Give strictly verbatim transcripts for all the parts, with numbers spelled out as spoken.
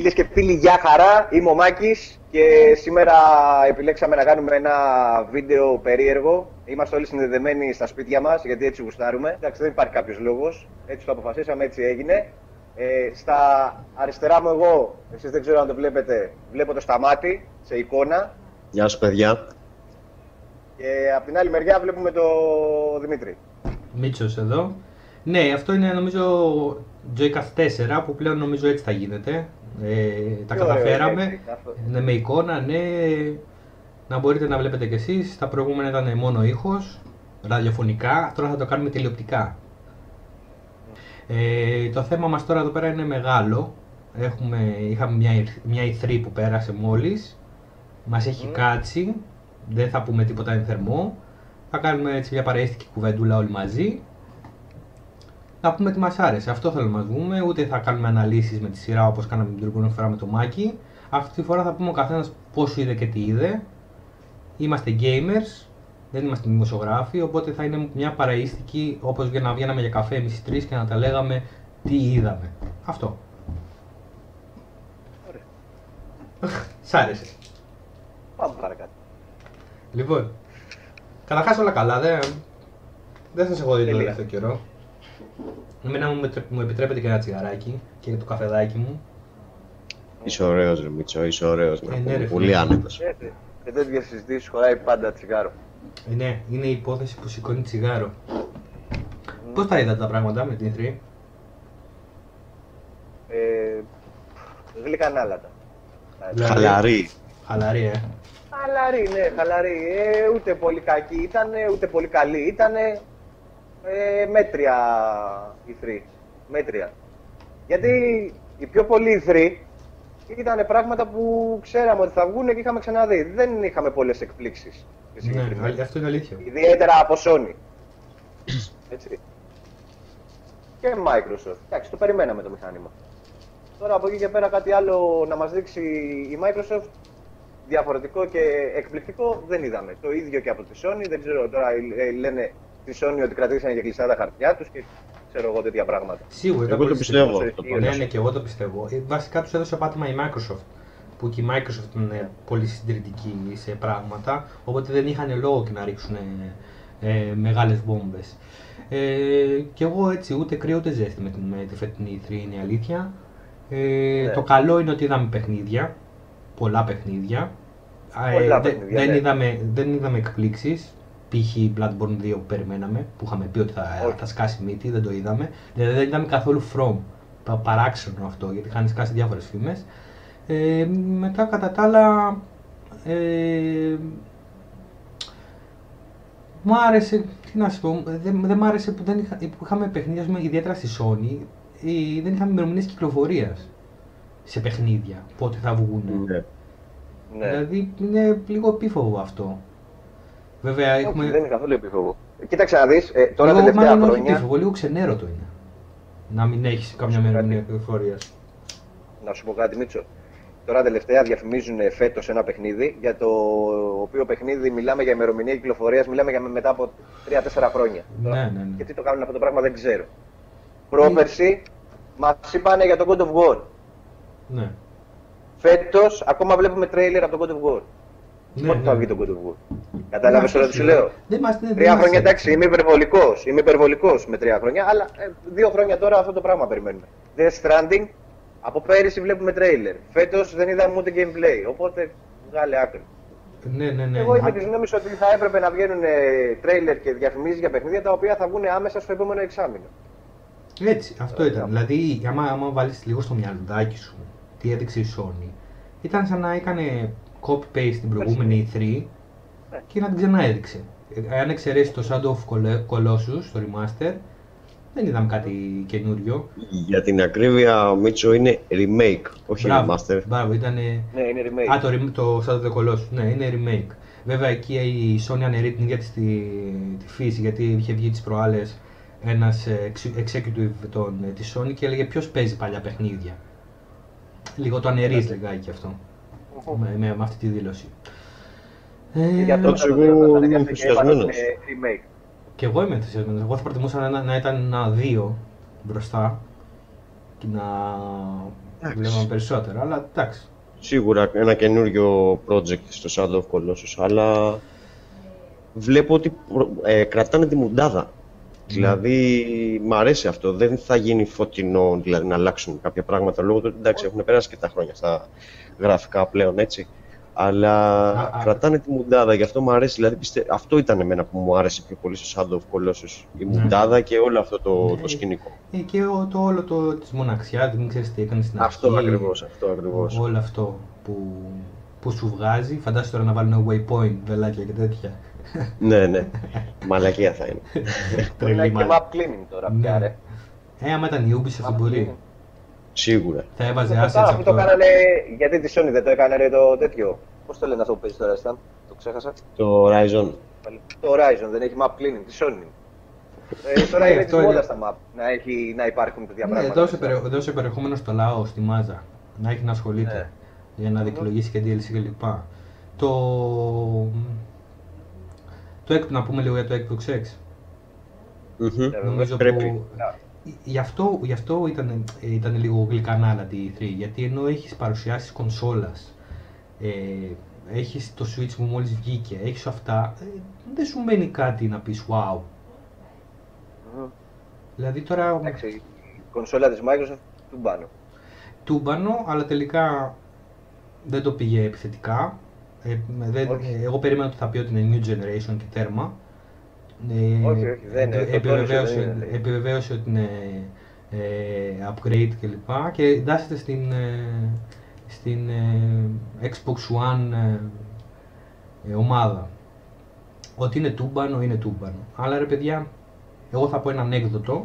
Φίλες και φίλοι, γεια χαρά, είμαι ο Μάκης και σήμερα επιλέξαμε να κάνουμε ένα βίντεο περίεργο. Είμαστε όλοι συνδεδεμένοι στα σπίτια μας, γιατί έτσι γουστάρουμε. Εντάξει, δεν υπάρχει κάποιος λόγος, έτσι το αποφασίσαμε, έτσι έγινε. Ε, στα αριστερά μου εγώ, εσείς δεν ξέρω αν το βλέπετε, βλέπω το Σταμάτη σε εικόνα. Γεια σου παιδιά. Και από την άλλη μεριά βλέπουμε το Δημήτρη. Μίτσος εδώ. Ναι, αυτό είναι νομίζω Joycast τέσσερα που πλέον νομίζω έτσι θα γίνεται. Ε, τα καταφέραμε. Έτσι, ναι, με εικόνα, ναι. Να μπορείτε να βλέπετε κι εσείς. Τα προηγούμενα ήταν μόνο ήχος, ραδιοφωνικά. Τώρα θα το κάνουμε τηλεοπτικά. Ε, το θέμα μας τώρα εδώ πέρα είναι μεγάλο. Έχουμε, είχαμε μια, μια ι θρι που πέρασε μόλις. Μας έχει mm. κάτσει. Δεν θα πούμε τίποτα εν θερμό. Θα κάνουμε έτσι μια παρεΐστικη κουβεντούλα όλοι μαζί. Να πούμε τι μας άρεσε. Αυτό θέλω να μας πούμε. Ούτε θα κάνουμε αναλύσεις με τη σειρά όπως κάναμε την προηγούμενη φορά με το Μάκη. Αυτή τη φορά θα πούμε ο καθένας πώς είδε και τι είδε. Είμαστε gamers. Δεν είμαστε δημοσιογράφοι. Οπότε θα είναι μια παρεΐστικη όπως για να βγαίναμε για καφέ εμείς οι τρεις και να τα λέγαμε τι είδαμε. Αυτό. Ωραία. Σ' άρεσε. Πάμε παρακάτω. Λοιπόν, καταρχάς όλα καλά, δεν, δεν σας έχω δει τον τελευταίο καιρό. Εμένα μου, μου επιτρέπετε και ένα τσιγαράκι και το καφεδάκι μου. Είσαι ωραίος ρε Μίτσο, είσαι ωραίος, ε, ναι, πολύ άνετος. Σε τέτοιες συζητήσεις χωράει πάντα τσιγάρο. Ε, ναι, είναι η υπόθεση που σηκώνει τσιγάρο. Mm. Πώς τα είδατε τα πράγματα με την ι θρι? Ε, γλυκανάλατα. Δηλαδή, χαλαρή. Χαλαρή, ε. Χαλαρή, ναι, χαλαρή. Ε, ούτε πολύ κακή ήτανε, ούτε πολύ καλή ήτανε. Ε, μέτρια ι θρι. Μέτρια. Γιατί οι πιο πολλοί ι θρι ήταν πράγματα που ξέραμε ότι θα βγουν και είχαμε ξαναδεί. Δεν είχαμε πολλές εκπλήξεις. Ναι, αυτό είναι αλήθεια. Ιδιαίτερα από Sony. Έτσι. Και Microsoft. Εντάξει, το περιμέναμε το μηχάνημα. Τώρα από εκεί και πέρα κάτι άλλο να μας δείξει η Microsoft διαφορετικό και εκπληκτικό δεν είδαμε. Το ίδιο και από τη Sony. Δεν ξέρω τώρα, λένε τη Sony ότι κρατήσανε και κλειστά τα χαρτιά τους και ξέρω εγώ τέτοια πράγματα. Σίγουρα, εγώ το πιστεύω. Ναι, ναι, και εγώ το πιστεύω. Βασικά τους έδωσε πάτημα η Microsoft. Που και η Microsoft είναι πολύ συντηρητική σε πράγματα. Οπότε δεν είχαν λόγο και να ρίξουν ε, μεγάλες βόμβες. Ε, και εγώ έτσι ούτε κρύο ούτε ζέστη με, με τη φετινή ι θρι είναι η αλήθεια. Ε, ναι. Το καλό είναι ότι είδαμε παιχνίδια. Πολλά παιχνίδια. Πολλά ε, παιχνίδια δεν, ναι. είδαμε, δεν είδαμε εκπλήξεις. Π.χ. Bloodborne δύο που περιμέναμε, που είχαμε πει ότι θα, θα σκάσει μύτη, δεν το είδαμε. Δηλαδή δεν είδαμε καθόλου From. Παράξενο αυτό, γιατί είχαν σκάσει διάφορες φήμες. Ε, μετά κατά τα άλλα, ε, μου άρεσε, τι να σου πω, δεν, δεν μ' άρεσε που, δεν είχα, που είχαμε παιχνίδια, πούμε, ιδιαίτερα στη Sony, ή δεν είχαμε ημερομηνίες κυκλοφορίας σε παιχνίδια, πότε θα βγουν. Ναι. Δηλαδή είναι λίγο επίφοβο αυτό. Βέβαια Όχι, έχουμε... δεν είναι καθόλου επίφοβο. Κοίταξε να δεις, ε, τώρα λίγο, τελευταία μάλλον χρόνια... Όχι επίφοβο, λίγο ξενέρωτο είναι. Να μην έχεις καμιά ημερομηνία κυκλοφορίας. Να σου πω κάτι Μίτσο. Τώρα τελευταία διαφημίζουν φέτος ένα παιχνίδι, για το οποίο παιχνίδι μιλάμε για ημερομηνία κυκλοφορίας, μιλάμε για μετά από τρία τέσσερα χρόνια. Ναι, ναι, ναι. Γιατί το κάνουν αυτό το πράγμα δεν ξέρω. Πρόπερση μας είπανε για το God of War. Ναι. Φέτος ακόμα βλέπουμε τρέιλερ από το God of War. Ναι, Πότε ναι, θα ναι. βγει το God of War. Κατάλαβες τώρα τι σου λέω. Δεν μας, δεν, Τρία δεν χρόνια μας... εντάξει, είμαι υπερβολικός. Είμαι υπερβολικός με τρία χρόνια, αλλά ε, δύο χρόνια τώρα αυτό το πράγμα περιμένουμε. Death Stranding, από πέρυσι βλέπουμε τρέιλερ. Φέτος δεν είδαμε ούτε gameplay, οπότε βγάλε άκρη. Ναι, ναι, ναι. Εγώ είμαι της γνώμης ότι θα έπρεπε να βγαίνουν τρέιλερ και διαφημίσεις για παιχνίδια τα οποία θα βγουν άμεσα στο επόμενο εξάμηνο. Έτσι, αυτό ήταν. Δηλαδή, άμα, άμα βάλεις λίγο στο μυαλουδάκι σου τι έδειξε η Sony, ήταν σαν να έκανε copy-paste την προηγούμενη ι θρι και να την ξαναέδειξε. Αν εξαιρέσει το Shadow of Colossus, το remaster, δεν είδαμε κάτι καινούριο. Για την ακρίβεια, Μίτσο, είναι remake, όχι μπράβο, remaster. Μπράβο, ήταν... Ναι, είναι remake. Α, το, το Shadow of Colossus, ναι, είναι remake. Βέβαια, εκεί η Sony αναιρεί την ίδια της τη, τη φύση, γιατί είχε βγει τις προάλλες ένας executive των, της Sony και έλεγε ποιος παίζει παλιά παιχνίδια. Λίγο το αναιρείς λιγάκι αυτό, uh-huh. με, με, με αυτή τη δήλωση. Ε, για το εγώ είμαι ενθουσιασμένος. Και εγώ είμαι ενθουσιασμένος. Εγώ θα προτιμούσα να, να ήταν ένα δύο μπροστά και να, βλέπαμε περισσότερο, αλλά εντάξει. Σίγουρα ένα καινούριο project στο Shadow of Colossus, αλλά βλέπω ότι ε, κρατάνε τη μουντάδα. Mm. Δηλαδή, μ' αρέσει αυτό. Δεν θα γίνει φωτεινό, δηλαδή να αλλάξουν κάποια πράγματα λόγω του ότι εντάξει, έχουν περάσει και τα χρόνια στα γραφικά πλέον, έτσι. Αλλά α, κρατάνε α. τη μουντάδα, γι' αυτό μου αρέσει. Δηλαδή, πιστε... αυτό ήταν εμένα που μου άρεσε πιο πολύ στο Shadow of Colossus. Η ναι. μουντάδα και όλο αυτό το, ναι. το σκηνικό. Ε, και ο, το όλο το της μοναξιάς, δεν ξέρεις τι έκανε στην αρχή. Αυτό ακριβώς, αυτό ακριβώς. Όλο αυτό που, που σου βγάζει. Φαντάσου τώρα να βάλουν waypoint, βελάκια και τέτοια. Ναι, ναι. Μαλακία θα είναι. Είναι και map cleaning τώρα πια, ρε. Ε, άμα ήταν η Ubisoft μπορεί. Σίγουρα. Θα έβαζε assets αυτό. Αυτό το κάνανε, γιατί τη Sony δεν το έκανε ρε, το τέτοιο. Πώς το λένε αυτό που παίζει τώρα, Stan, το ξέχασα. Το Horizon. Το Horizon δεν έχει map cleaning, τη Sony. ε, τώρα είναι της μόδας τα map, να, έχει, να υπάρχουν τέτοια ναι, πράγματα. Δώσε, περι, δώσε περιεχόμενο στο λαό, στη μάζα. Να έχει να ασχολείται. Ναι. Για να δικαιολογήσει και ντι ελ σι κλπ. Το... Το, να πούμε λίγο για το Xbox X. Mm-hmm. Νομίζω πρέπει. Που... Γι' αυτό, γι αυτό ήταν, ήταν λίγο γλυκανάλα τη ι θρι, γιατί ενώ έχεις παρουσιάσεις κονσόλας, ε, έχεις το Switch που μόλις βγήκε, έχεις αυτά, ε, δεν σου μένει κάτι να πεις wow. Mm. Δηλαδή τώρα... Εντάξει, η κονσόλα της Microsoft τούμπανο. Τούμπανο, αλλά τελικά δεν το πήγε επιθετικά. Ε, δεν, ε, εγώ περίμενα ότι θα πει ότι είναι new generation και τέρμα. Ε, όχι, όχι, δεν είναι. Επιβεβαίωσε, επιβεβαίωσε ότι είναι ε, upgrade κλπ. Και, και εντάσσεται στην, ε, στην ε, Xbox One ε, ε, ομάδα. Ότι είναι τούμπανο, είναι τούμπανο. Αλλά ρε παιδιά, εγώ θα πω ένα ανέκδοτο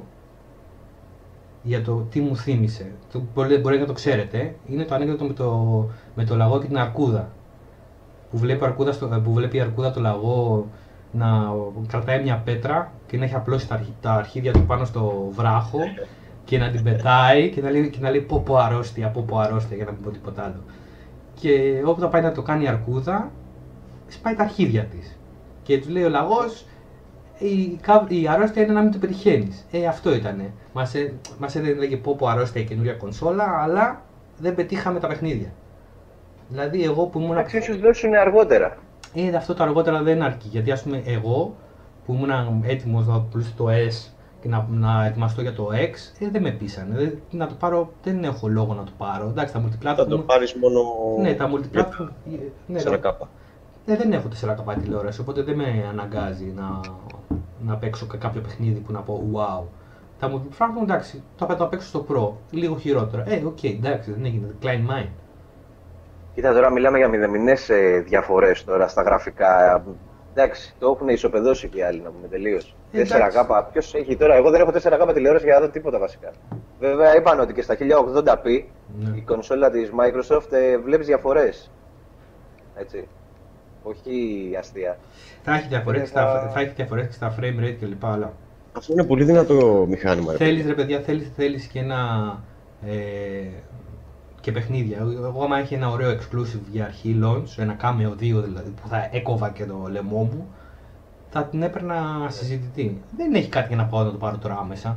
για το τι μου θύμισε. Το, μπορεί, μπορεί να το ξέρετε. Είναι το ανέκδοτο με το, με το λαγό και την αρκούδα. Που βλέπει, αρκούδα στο, που βλέπει η αρκούδα το λαγό να κρατάει μια πέτρα και να έχει απλώσει τα, τα αρχίδια του πάνω στο βράχο και να την πετάει και να λέει, και να λέει πω πω αρρώστια, πω πω αρρώστια, για να μην πω τίποτα άλλο. Και όπου θα πάει να το κάνει η αρκούδα, σπάει τα αρχίδια της. Και του λέει ο λαγός, η, η αρρώστια είναι να μην το πετυχαίνεις. Ε, αυτό ήτανε. Μας, ε, μας έλεγε πω πω αρρώστια η καινούρια κονσόλα, αλλά δεν πετύχαμε τα παιχνίδια. Δηλαδή εγώ που ήμουν... Εντάξει, ίσως δώσουν αργότερα. Ε, αυτό το αργότερα δεν αρκεί, γιατί ας πούμε εγώ που ήμουν έτοιμος να πουλήσω το S και να, να ετοιμαστώ για το X, ε, δεν με πείσανε. Δεν, να το πάρω, δεν έχω λόγο να το πάρω. Εντάξει, τα multiplatform... Θα το πάρεις μόνο... Ναι, τα multiplatform... Ναι, τέσσερα κέι. Ναι, δεν έχω τέσσερα κέι τηλεόραση, οπότε δεν με αναγκάζει να, να παίξω κάποιο παιχνίδι που να πω wow. Τα multiplatform, εντάξει, το θα το παίξω στο Pro, λίγο χειρότερα. Ε, οκ, okay, εντάξει, δεν έγινε, decline mine. Κοίτα, τώρα μιλάμε για μηδαμινές ε, διαφορές τώρα στα γραφικά. Εντάξει, το έχουν ισοπεδώσει και οι άλλοι να πούμε τελείως. τέσσερα κέι, ποιος έχει τώρα, εγώ δεν έχω τέσσερα κέι τηλεόραση για να δω τίποτα βασικά. Βέβαια είπαν ότι και στα χίλια ογδόντα πι ναι. η κονσόλα της Microsoft ε, βλέπεις διαφορές. Έτσι. Όχι αστεία. Θα έχει διαφορές, θα... Στα, θα έχει διαφορές και στα frame rate κλπ. Αλλά... Αυτό είναι πολύ δυνατό μηχάνημα. Θέλεις ρε παιδιά, θέλεις, θέλεις και ένα... Ε, και παιχνίδια. Εγώ άμα έχει ένα ωραίο exclusive για αρχή launch, ένα Cameo δύο δηλαδή, που θα έκοβα και το λαιμό μου, θα την έπαιρνα συζητητή. Δεν έχει κάτι για να πάω να το πάρω τώρα άμεσα.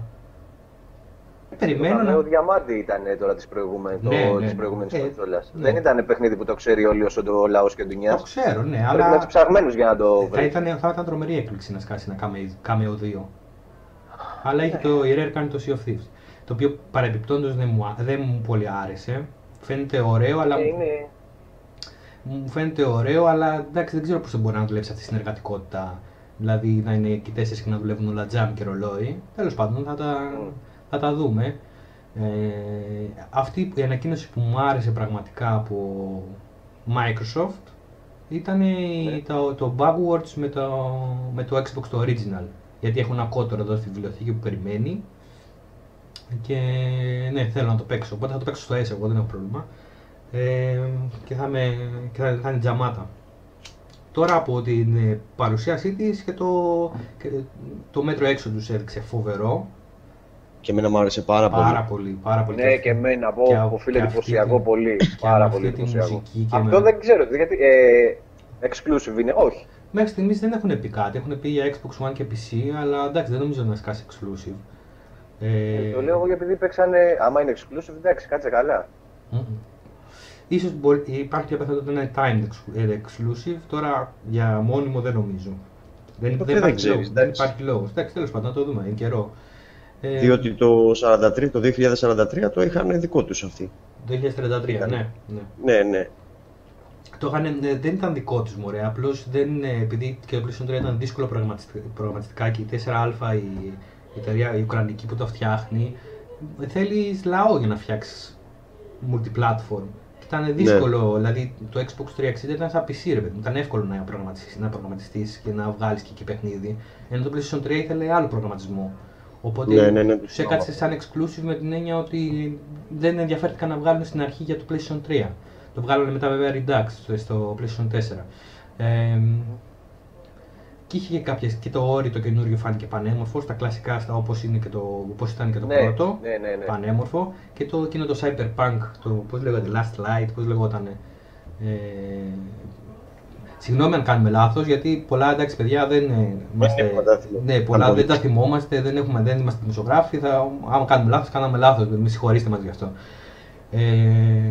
Περιμένω να... να... Ο διαμάντι ήταν τώρα της προηγούμενης ναι, ναι, προηγούμενης ναι. κονσόλας. Ναι. Δεν ήταν παιχνίδι που το ξέρει όλοι όσο το λαός και ο Ντουνιάς. Το ξέρω, ναι, πρέπει αλλά... να είσαι ψαγμένος για να το βρει. Θα ήταν, θα ήταν τρομερή έκπληξη να σκάσει ένα Cameo δύο. Αλλά έχει το, η Rare κάνει το Sea of Thieves. Το οποίο παρεμπιπτόντως δεν μου, δεν μου πολύ άρεσε. Φαίνεται ωραίο, αλλά. Είναι... Μου φαίνεται ωραίο, αλλά εντάξει, δεν ξέρω πώς θα μπορεί να δουλέψει αυτή η συνεργατικότητα. Δηλαδή να είναι και οι τέσσερις και να δουλεύουν όλα jam και ρολόι. Τέλος πάντων, θα τα, mm. θα τα δούμε. Ε, αυτή η ανακοίνωση που μου άρεσε πραγματικά από Microsoft ήταν mm. το, το Backwards με το, με το Xbox το Original. Γιατί έχω ένα κότερο εδώ στη βιβλιοθήκη που περιμένει. Και ναι, θέλω να το παίξω, οπότε θα το παίξω στο S, εγώ δεν έχω πρόβλημα. Ε, και θα, με, και θα, θα είναι τζαμάτα. Τώρα από την παρουσίασή της και το, και το μέτρο έξω τους έδειξε φοβερό. Και εμένα μου άρεσε πάρα πολύ. Πάρα πολύ, πάρα πολύ. Ναι, και εμένα, από φίλε εντυπωσιακό πολύ. Πάρα πολύ εντυπωσιακό. Αυτό με... δεν ξέρω, γιατί ε, exclusive είναι, όχι. Μέχρι στιγμής δεν έχουν πει κάτι, έχουν πει για Xbox One και πι σι, αλλά εντάξει, δεν νομίζω να σκάσει exclusive. Ε, το λέω εγώ γιατί παίξανε, άμα είναι exclusive, εντάξει, κάτσε καλά. Mm. Ίσως μπορεί, υπάρχει και πιθανότητα να είναι timed exclusive, τώρα για μόνιμο δεν νομίζω. Δεν, δεν, υπάρχει, ξέρεις, λόγος, δεν υπάρχει λόγος. Εντάξει, τέλος πάντων, να το δούμε, είναι καιρό. Ε, Διότι το, σαράντα τρία, το δύο χιλιάδες σαράντα τρία το είχαν δικό τους αυτοί. Το δύο χιλιάδες τριάντα τρία, ναι, ναι. Ναι, ναι. Το είχαν, δεν ήταν δικό τους μωρέ, απλώς δεν, επειδή και το PlayStation τρία ήταν δύσκολο προγραμματιστικά και η τέσσερα α η, η εταιρεία η ουκρανική που το φτιάχνει, θέλεις λαό για να φτιάξεις multiplatform. Ήταν δύσκολο, ναι. Δηλαδή το Xbox τριακόσια εξήντα ήταν σαν πι σι ρε παιδί, ήταν εύκολο να προγραμματιστείς, να προγραμματιστείς και να βγάλεις και εκεί παιχνίδι, ενώ το PlayStation τρία ήθελε άλλο προγραμματισμό. Οπότε ναι, ναι, ναι, τους έκατσε σαν exclusive με την έννοια ότι δεν ενδιαφέρθηκαν να βγάλουν στην αρχή για το PlayStation τρία. Το βγάλανε μετά βέβαια Redux στο PlayStation τέσσερα. Ε, και είχε και κάποιες, και το Ori το καινούριο φάνηκε πανέμορφο, στα κλασικά, στα όπως, είναι και το, όπως ήταν και το ναι, πρώτο, ναι, ναι, ναι. Πανέμορφο. Και το, εκείνο το Cyberpunk, το πώς λέγεται, Last Light, πώς λεγότανε. Ε, συγγνώμη αν κάνουμε λάθος, γιατί πολλά εντάξει παιδιά δεν είμαστε, ναι, πολλά δεν τα θυμόμαστε, δεν, έχουμε, δεν είμαστε δημοσιογράφοι, θα, άμα κάνουμε λάθος, κάναμε λάθος, με συγχωρήστε μας γι' αυτό. Ε,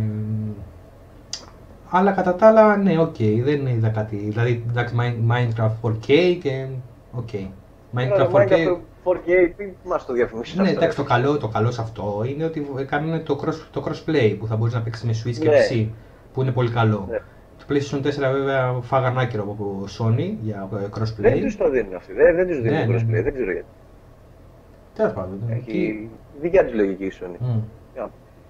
αλλά κατά τα άλλα, ναι, οκ, okay, δεν είδα κάτι, δηλαδή εντάξει Minecraft φορ κέι και οκ. Okay. Minecraft φορ κέι, φορ κέι τι μας το διαφημίσεις? Ναι, εντάξει, το καλό, το καλό σε αυτό είναι ότι κάνουν το, cross, το crossplay που θα μπορείς να παίξεις με Switch και ναι. πι σι, που είναι πολύ καλό. Ναι. Το PlayStation τέσσερα βέβαια φάγαν άκυρο από Sony για crossplay. Δεν τους το δίνουν αυτοί, δεν, δεν τους δίνουν ναι, crossplay, ναι. δεν ξέρω γιατί. Τέλος πάντων. Έχει Και... δικιά της λογική η Sony. Mm. Yeah.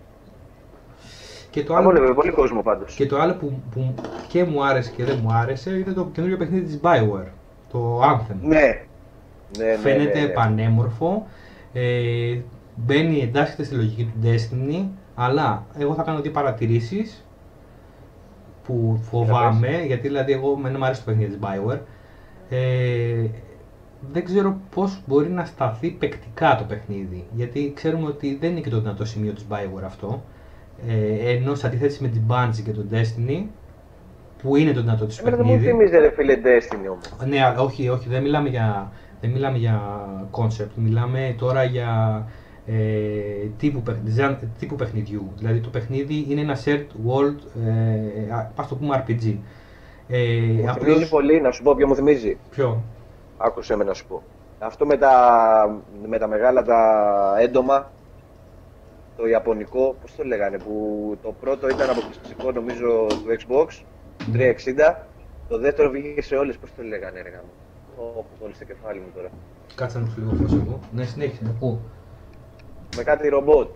Και το άλλο, Αμόλευε πολύ κόσμο πάντως. Και το άλλο που, που και μου άρεσε και δεν μου άρεσε είναι το καινούριο παιχνίδι της Bioware, το Anthem. Ναι. Ναι, φαίνεται ναι, ναι, ναι. πανέμορφο, ε, μπαίνει, εντάσσεται στη λογική του Destiny, αλλά εγώ θα κάνω δύο παρατηρήσεις που φοβάμαι, γιατί δηλαδή εγώ με μου αρέσει το παιχνίδι της Bioware. Ε, δεν ξέρω πώς μπορεί να σταθεί παικτικά το παιχνίδι, γιατί ξέρουμε ότι δεν είναι και το δυνατό σημείο της Bioware αυτό, ε, ενώ σε αντίθεση με την Bungie και το Destiny, που είναι το δυνατό της Εμένα παιχνίδι. δεν μου θυμίζει ρε φίλε Destiny όμως. Ναι, όχι, όχι, δεν μιλάμε για, δεν μιλάμε για concept, μιλάμε τώρα για ε, τύπου, τύπου παιχνιδιού. Δηλαδή το παιχνίδι είναι ένα shared world, ε, ας το πούμε αρ πι τζι. Ε, Μου απλώς... θυμίζει πολύ, να σου πω ποιο μου θυμίζει. Ποιο? Άκουσέ με να σου πω. Αυτό με τα, με τα μεγάλα τα έντομα, το ιαπωνικό, πώς το λέγανε, που το πρώτο ήταν αποκλειστικό νομίζω του Xbox, του τριακόσια εξήντα, το δεύτερο βγήκε σε όλες, πώς το λέγανε ρε γάμο. Ω, το στο κεφάλι μου τώρα. Κάτσε να σου λίγο φως εγώ. Ναι, συνέχισε, πού? Με κάτι ρομπότ.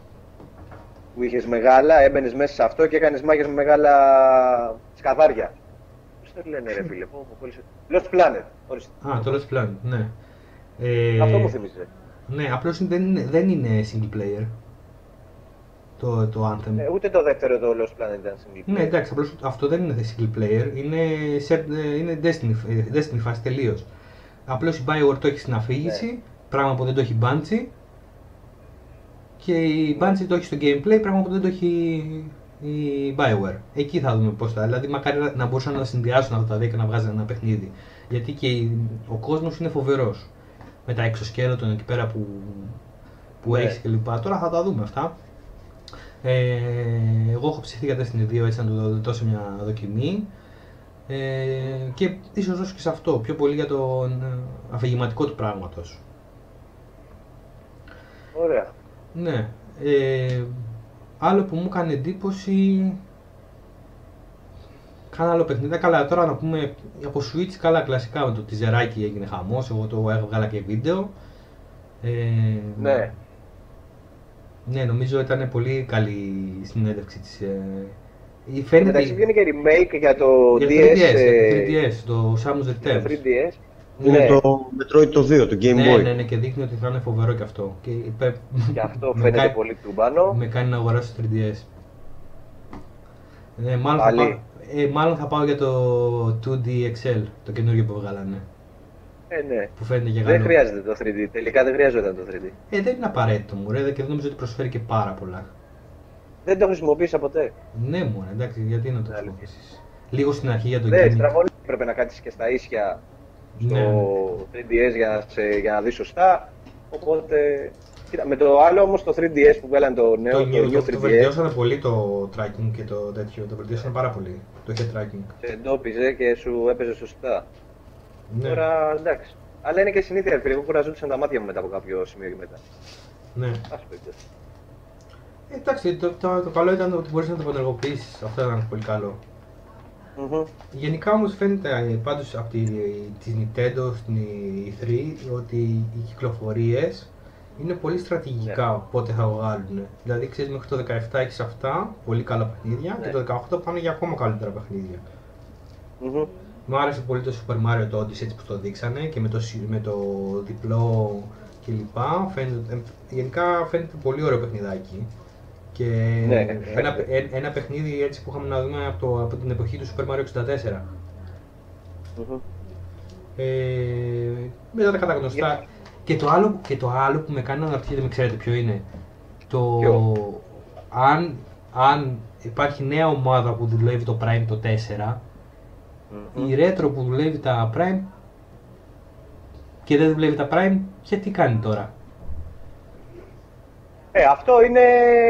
Που είχες μεγάλα, έμπαινες μέσα σε αυτό και έκανες μάχες με μεγάλα σκαθάρια. Πώς το λένε ρε φίλε, πω, πω, Lost Planet, ορίστε. Α, το Lost Planet, ναι. Ε, Αυτό μου θυμίζει. Ναι, απλώς δεν είναι, δεν είναι single player. Το, το Anthem. Ε, ούτε το δεύτερο το Lost Planet ήταν single player. Ναι, εντάξει, απλώς αυτό δεν είναι single player, είναι, σε, είναι Destiny, Destiny φάση τελείως. Απλώς η Bioware το έχει στην αφήγηση, ναι. Πράγμα που δεν το έχει η Bungie. Και η Bungie το έχει στο gameplay, πράγμα που δεν το έχει η Bioware. Εκεί θα δούμε πώς θα, δηλαδή μακάρι να μπορούσαν να τα συνδυάσουν αυτά τα δύο και να βγάζουν ένα παιχνίδι. Γιατί και ο κόσμος είναι φοβερός. Με τα εξοσκέλετον εκεί πέρα που, που ναι. Έχει κλπ. Τώρα θα τα δούμε αυτά. Ε, εγώ έχω ψηθεί για Destiny δύο έτσι να του δώσω μια δοκιμή ε, και ίσως δώσω και σε αυτό, πιο πολύ για το αφηγηματικό του πράγματος. Ωραία. Ναι. Ε, άλλο που μου έκανε εντύπωση, κάνα άλλο παιχνίδι, καλά τώρα να πούμε από Switch, καλά κλασικά με το τιζεράκι έγινε χαμός, εγώ το έβγαλα και βίντεο. Ε, ναι. Ναι, νομίζω ήταν πολύ καλή η συνέντευξη της. Ε, φαίνεται... Εντάξει βγαίνει και remake για το για ντι ες. Το θρι ντι ες, το θρι ντι ες, το Samus Returns. Το θρι ντι ες. Είναι ναι. το Metroid το δύο, το Game ναι, Boy. Ναι, ναι, και δείχνει ότι θα είναι φοβερό και αυτό. Και, και αυτό φαίνεται κάνει... πολύ τούμπανο. Με κάνει να αγοράσω το θρι ντι ες. Ναι, μάλλον, θα πάω, ε, μάλλον θα πάω για το του ντι εξ ελ, το καινούργιο που βγάλανε. Ε, ναι. Που φαίνεται και δεν χρειάζεται το θρι ντι, τελικά δεν χρειάζονταν το θρι ντι. Ε, δεν είναι απαραίτητο μου, ρε, και δεν νομίζω ότι προσφέρει και πάρα πολλά. Δεν το χρησιμοποίησα ποτέ. Ναι, μου, εντάξει, γιατί να το χρησιμοποιήσεις. Λίγο στην αρχή για το ναι, στραβώνει, πρέπει να κάτσεις και στα ίσια στο ναι. θρι ντι ες για, σε, για να δεις σωστά, οπότε... Κοίτα, με το άλλο όμως το θρι ντι ες που βγάλαν το νέο, Το, το, το, new το, θρι το ντι ες, βελτιώσανε πολύ το tracking και το τέτοιο. Το βελτιώσανε πάρα πολύ. Το είχε tracking. σε εντόπιζε και σου έπαιζε σωστά. Ναι, Τώρα εντάξει. Αλλά είναι και συνήθεια, επειδή εγώ κουραζόντουσαν τα μάτια μου μετά από κάποιο σημείο και μετά. ναι. Ας περιπτώσει. Ε, εντάξει, το, το, το καλό ήταν ότι μπορείς να το απενεργοποιήσεις. Αυτό ήταν πολύ καλό. Μμμ. Γενικά όμως φαίνεται ε, πάντως από τη, τη Nintendo στην ι θρι ότι οι κυκλοφορίες είναι πολύ στρατηγικά πότε θα βγάλουν. Δηλαδή ξέρεις μέχρι το δεκαεπτά έχεις αυτά, πολύ καλά παιχνίδια Ναι. και το δεκαοκτώ πάνε για ακόμα καλύτερα παιχνίδια. Μμμ. Μου άρεσε πολύ το Super Mario το Odyssey έτσι που το δείξανε και με το, συ- με το διπλό κλπ. Φαίνεται, ε, γενικά φαίνεται πολύ ωραίο παιχνιδάκι. Και Ναι, ένα, ναι. ε- ένα παιχνίδι έτσι που είχαμε να δούμε από, το, από την εποχή του Super Mario εξήντα τέσσερα. Μμμ. Ε, μετά τα καταγνωστά. Και το, άλλο, και το άλλο που με κάνει να αναρωτιέται, με ξέρετε ποιο είναι. Το Ποιο? αν, αν υπάρχει νέα ομάδα που δουλεύει το Prime το τέσσερα, Μμμ. η Retro που δουλεύει τα Prime και δεν δουλεύει τα Prime, και τι κάνει τώρα. Ε, αυτό είναι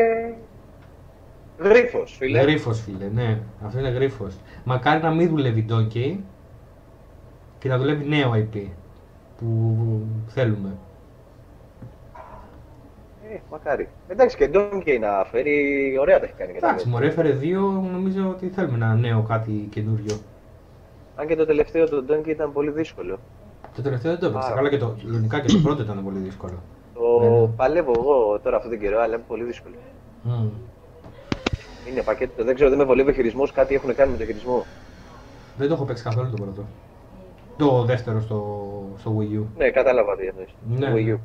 γρίφος, φίλε. Γρίφος φίλε, ναι, αυτό είναι γρίφος. Μακάρι να μην δουλεύει Donkey και να δουλεύει νέο άι πι που θέλουμε. Ε, μακάρι. Εντάξει, και Donkey να φέρει, ωραία τα έχει κάνει. Εντάξει, μωρέ, έφερε δύο, νομίζω ότι θέλουμε ένα νέο κάτι καινούριο. Αν και το τελευταίο το Donkey ήταν πολύ δύσκολο. Το τελευταίο δεν το έπαιξα, Άρα. καλά και το, λογικά και το πρώτο ήταν πολύ δύσκολο. Το Ναι, ναι. παλεύω εγώ τώρα αυτόν τον καιρό, αλλά είναι πολύ δύσκολο. Μμμ. Είναι πακέτο, δεν ξέρω, δεν με βολεύει ο χειρισμός, κάτι έχουν κάνει με το χειρισμό. Δεν το έχω παίξει καθόλου το πρώτο. Το δεύτερο στο, στο Wii U. Ναι, κατάλαβα τι εννοείς. Ναι, Το Wii ναι. U.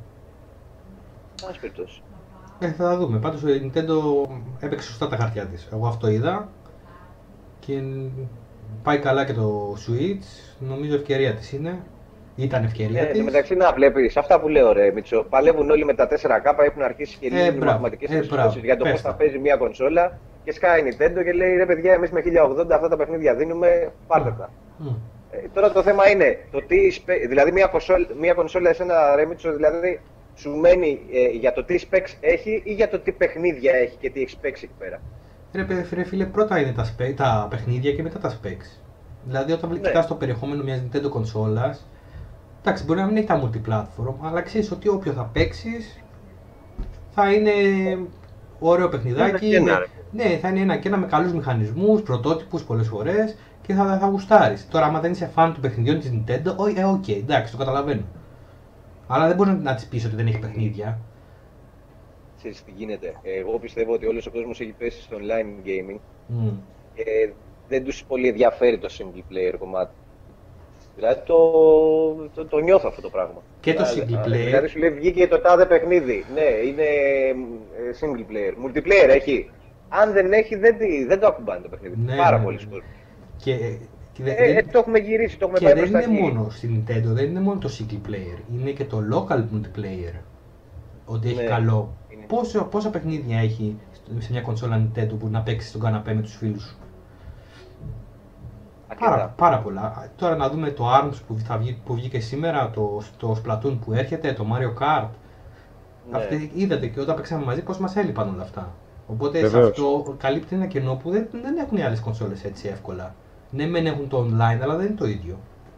Ας περιπτώσει. Ε, θα τα δούμε. Πάντως η Nintendo έπαιξε σωστά τα χαρτιά της. Εγώ αυτό είδα και πάει καλά και το Switch. Νομίζω ευκαιρία της είναι. Ήταν ευκαιρία Ε, της. εν τω μεταξύ να βλέπεις, αυτά που λέω ρε Μίτσο, παλεύουν όλοι με τα τέσσερα κέι, έχουν αρχίσει και Ε, λύνουν μπράβο, μαθηματικές ε, εξισώσεις μπράβο, για το πες πώς τα. θα παίζει μια κονσόλα και σκάει η Nintendo και λέει ρε παιδιά, εμείς με χίλια ογδόντα αυτά τα παιχνίδια δίνουμε, πάρτε τα. Μμ. Ε, τώρα το θέμα είναι, το τι, σπε- δηλαδή μια κονσόλα, μια κονσόλα εσένα ρε Μίτσο, δηλαδή σου μένει ε, για το τι specs έχει ή για το τι παιχνίδια έχει και τι έχει specs εκεί πέρα. Ρε, παι- ρε φίλε, πρώτα είναι τα, σπε- τα παιχνίδια και μετά τα specs. Δηλαδή, όταν Ναι. κοιτάς το περιεχόμενο μιας Nintendo κονσόλας, εντάξει, μπορεί να μην έχει τα multiplatform, αλλά ξέρεις ότι όποιο θα παίξεις θα είναι ωραίο παιχνιδάκι. Ένα και ένα, με- ρε. ναι, θα είναι ένα και ένα με καλούς μηχανισμούς, πρωτότυπους πολλές φορές και θα, θα γουστάρεις. Τώρα, άμα δεν είσαι fan των παιχνιδιών της Nintendo, ω, ε, οκ, εντάξει, το καταλαβαίνω. Αλλά δεν μπορεί να, να της πεις ότι δεν έχει παιχνίδια. Ξέρεις τι γίνεται. Εγώ πιστεύω ότι όλος ο κόσμος έχει πέσει στο online gaming Μμ. και δεν τους πολύ ενδιαφέρει το single player κομμάτι. Δηλαδή το, το, το νιώθω αυτό το πράγμα. Και το Δηλαδή, single α, player. Δηλαδή σου λέει βγήκε το τάδε παιχνίδι. Ναι, είναι ε, single player. Multiplayer έχει. Αν δεν έχει, δεν, τη- δεν το ακουμπάνε το παιχνίδι. Ναι, Πάρα ναι, πολύ ναι. κόσμο. Και, και, δε- Ε, ε, δεν- το έχουμε γυρίσει, το έχουμε και πάει δεν προς τα είναι εκεί. μόνο στην Nintendo, δεν είναι μόνο το single player, είναι και το local multiplayer. Ότι έχει Ναι, καλό. είναι. Πόσο, πόσα παιχνίδια έχει σε μια κονσόλα Nintendo που να παίξει στον καναπέ με τους φίλους σου. Πάρα, Αρκετά. πάρα πολλά. Τώρα να δούμε το αρμς που, θα βγει, που βγήκε σήμερα, το, το Splatoon που έρχεται, το Mario Kart. Ναι. Αυτή, είδατε και όταν παίξαμε μαζί πώς μας έλειπαν όλα αυτά. Οπότε Βεβαίως. σε αυτό καλύπτει ένα κενό που δεν, δεν έχουν οι άλλες κονσόλες έτσι εύκολα. Ναι, μεν έχουν το online, αλλά δεν είναι το ίδιο.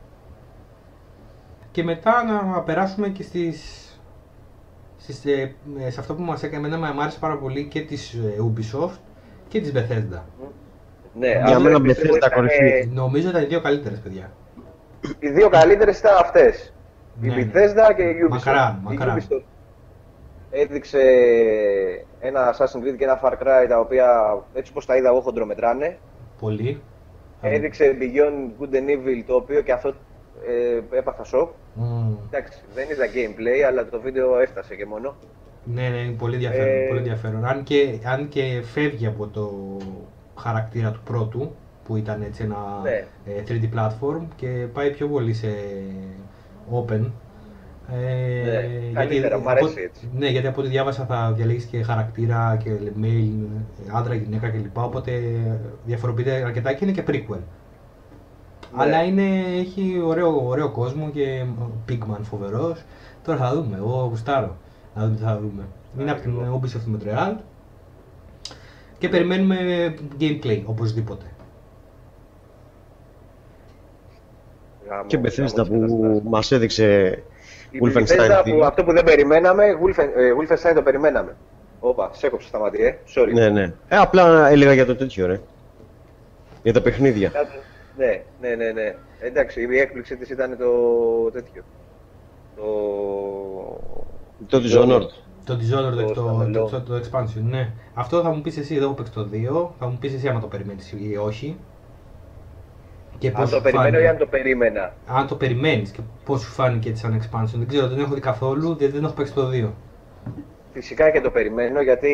Και μετά να περάσουμε και στις, στις, ε, ε, σε αυτό που μας έκανε, εμένα μου άρεσε πάρα πολύ και της ε, Ubisoft και της Bethesda. Ναι, Για αυτό μένα πιστεύω Bethesda ήταν, κορυφή. ε, Νομίζω ήταν οι δύο καλύτερες, παιδιά. Οι δύο καλύτερες ήταν αυτές. Η Ναι, ναι. Bethesda και η Ubisoft. Μακράν, Η μακράν. Ubisoft έδειξε ένα Assassin's Creed και ένα Far Cry τα οποία έτσι όπως τα είδα εγώ χοντρομετράνε. Πολύ. Έδειξε Beyond Good and Evil το οποίο και αυτό ε, έπαθα σοκ. Μμμ. Εντάξει, δεν είδα gameplay αλλά το βίντεο έφτασε και μόνο. Ναι, ναι, είναι πολύ ενδιαφέρον. Ε, Πολύ ενδιαφέρον. Αν, και, αν και φεύγει από το χαρακτήρα του πρώτου, που ήταν έτσι ένα Ναι. ε, θρι ντι platform και πάει πιο πολύ σε open. Ε, Ναι, καλύτερα, μ' από- αρέσει έτσι. Ναι, γιατί από ό,τι διάβασα θα διαλέγεις και χαρακτήρα και male, άντρα, γυναίκα κλπ. Οπότε διαφοροποιείται αρκετά και είναι και prequel. Ναι. Αλλά είναι, έχει ωραίο, ωραίο κόσμο και Pigman φοβερός. Τώρα θα δούμε, εγώ γουστάρω. Να δούμε τι θα δούμε. Είναι από την Ubisoft Montreal και περιμένουμε gameplay οπωσδήποτε. Και Bethesda που μας έδειξε Wolfenstein. Που, αυτό που δεν περιμέναμε, Wolfenstein το περιμέναμε. Όπα, σε έκοψε στα μάτια, ε. Sorry. Ναι, ναι. Ε, απλά έλεγα για το τέτοιο, ρε. Για τα παιχνίδια. Ναι, ναι, ναι, ναι. Εντάξει, η έκπληξη της ήταν το τέτοιο. Το... Το Dishonored. Το Dishonored, το, το, το, το expansion, ναι. Αυτό θα μου πεις εσύ, εδώ έχω παίξει το δύο, θα μου πεις εσύ άμα το περιμένεις ή όχι. Και αν το περιμένω ή αν το περίμενα. Αν το περιμένεις και πώς σου φάνηκε έτσι σαν expansion. Δεν ξέρω, δεν έχω δει καθόλου, γιατί δεν έχω παίξει το δύο. Φυσικά και το περιμένω, γιατί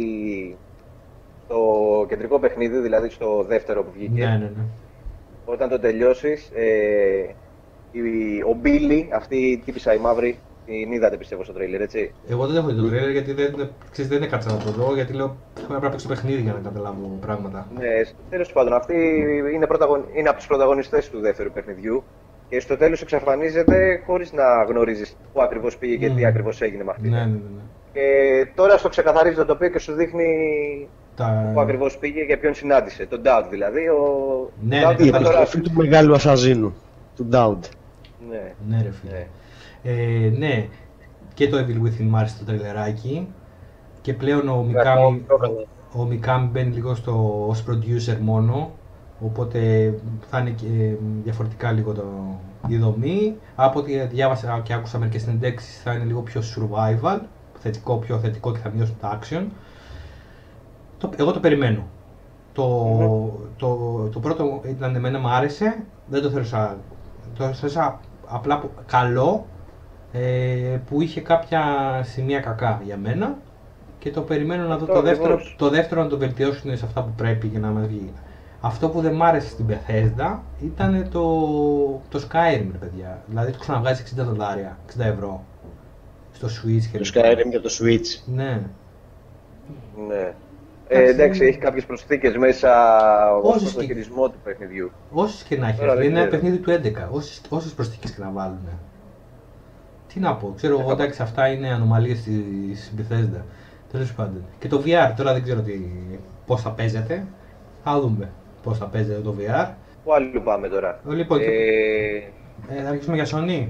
το κεντρικό παιχνίδι, δηλαδή στο δεύτερο που βγήκε, ναι, ναι, ναι. Όταν το τελειώσεις, ε, η, ο Μπίλι, αυτή η τύπισσα η μαύρη, την είδατε πιστεύω στο τρέιλερ, έτσι. Εγώ δεν έχω δει το τρέιλερ γιατί δεν, ξέρεις, δεν έκατσα να το δω, γιατί λέω πρέπει να παίξω παιχνίδι για να καταλάβω πράγματα. Ναι, τέλος πάντων, αυτή είναι, πρωταγων... είναι από τους πρωταγωνιστές του δεύτερου παιχνιδιού και στο τέλος εξαφανίζεται χωρίς να γνωρίζεις πού ακριβώς πήγε και mm. τι ακριβώς έγινε με αυτή. Ναι, ναι, ναι. Και τώρα στο ξεκαθαρίζει το τοπίο και σου δείχνει τα... πού ακριβώς πήγε και ποιον συνάντησε. Τον Dowd δηλαδή. Ο... Ναι, Dowd ναι, η επιστροφή του μεγάλου ασαζίνου, του Dowd. Ναι, ναι ρε φίλε. Ναι. Ε, ναι, και το Evil Within μ' άρεσε το τρελεράκι και πλέον ο Mikami, ο, ο Mikami μπαίνει λίγο στο, ως producer μόνο, οπότε θα είναι και διαφορετικά λίγο το, η δομή. Από ό,τι διάβασα και άκουσα μερικές συνεντέξεις θα είναι λίγο πιο survival, θετικό, πιο θετικό και θα μειώσουν τα action. Το, εγώ το περιμένω. Το, mm-hmm. το, το, το πρώτο ήταν εμένα μου άρεσε, δεν το θέρωσα, το θέρωσα απλά καλό, ε, που είχε κάποια σημεία κακά για μένα και το περιμένω να δω το δεύτερο, το δεύτερο να το βελτιώσουν σε αυτά που πρέπει για να μας βγει. Αυτό που δεν μ' άρεσε στην Bethesda ήταν το, το Skyrim, ρε παιδιά. Δηλαδή το ξαναβγάζει εξήντα δολάρια, εξήντα ευρώ στο Switch. Και το Skyrim για το Switch. Ναι. Ναι. Ε, εντάξει, έχει κάποιες προσθήκες μέσα ως το χειρισμό του παιχνιδιού. Όσες και να έχει, είναι ένα παιχνίδι του έντεκα, όσες, όσες προσθήκες και να βάλουν. Τι να πω, ξέρω εγώ, εντάξει, αυτά είναι ανομαλίες της Bethesda. Τέλος πάντων. Και το βι αρ, τώρα δεν ξέρω τι, πώς θα παίζεται. Θα δούμε πώς θα παίζεται το βι αρ. Πού άλλο πάμε τώρα. Λοιπόν, ε... Ε, θα αρχίσουμε για Sony.